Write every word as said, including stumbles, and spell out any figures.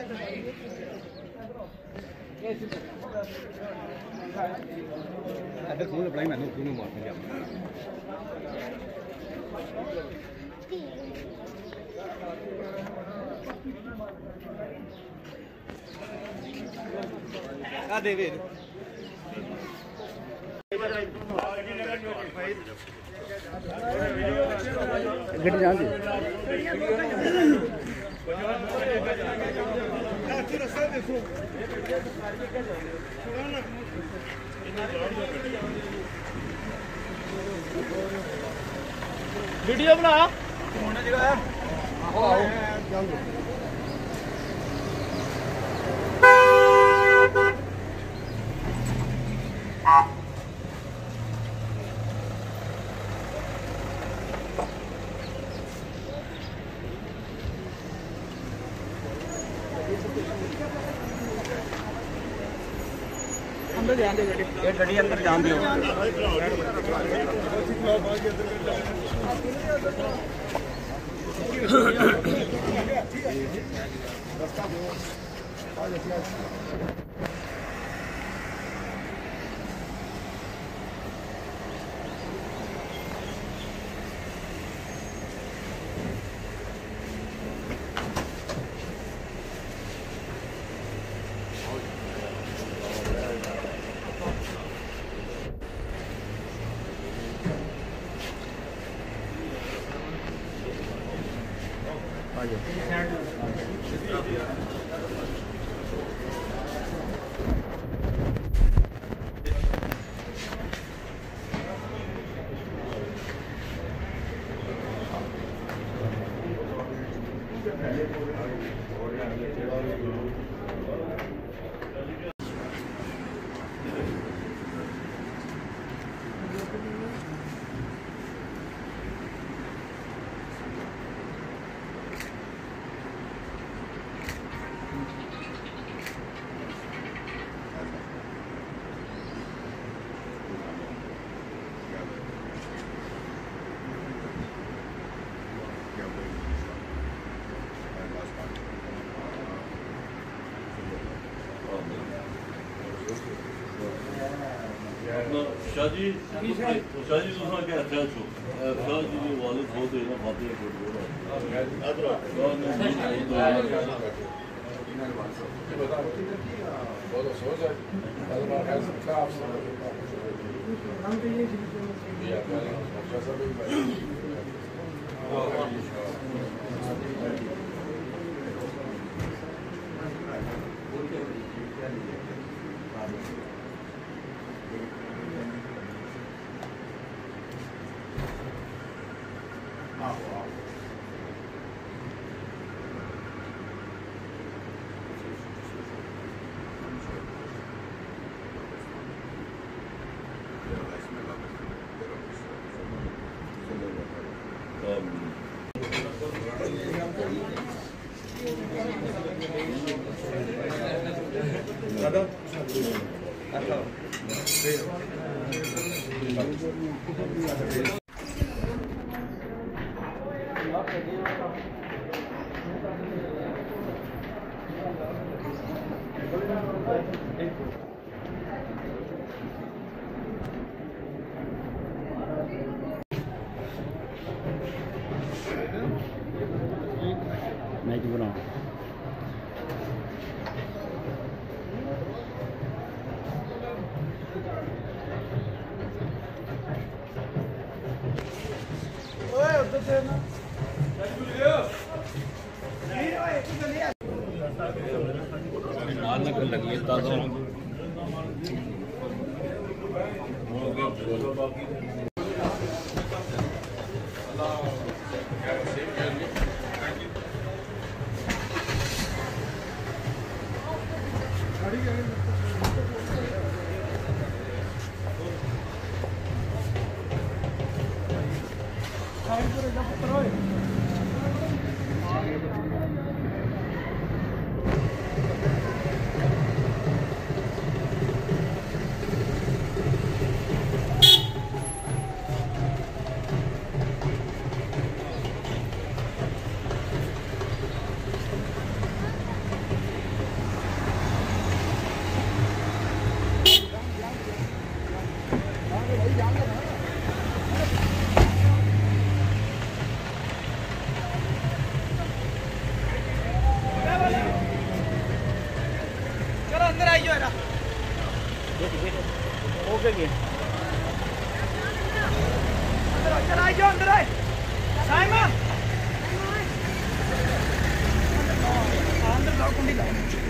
ada semua pelayan mana tu nomor macam. Ada David. गड्डी जान दे video बना होने जगह है आओ आओ जान दो अंदर जान दे गड्डी ये गड्डी अंदर जान दियो शादी शादी दूसरा क्या अच्छा छो शादी भी वाले बहुत है ना बातें कर रहे मैगी बनाओ ओए उधर से ना मारना कर लगी है ताजा चलो अंदर आइयो है ना ओके गए अंदर आइयो अंदर आए साइमन अंदर जाओ कुंडी लाओ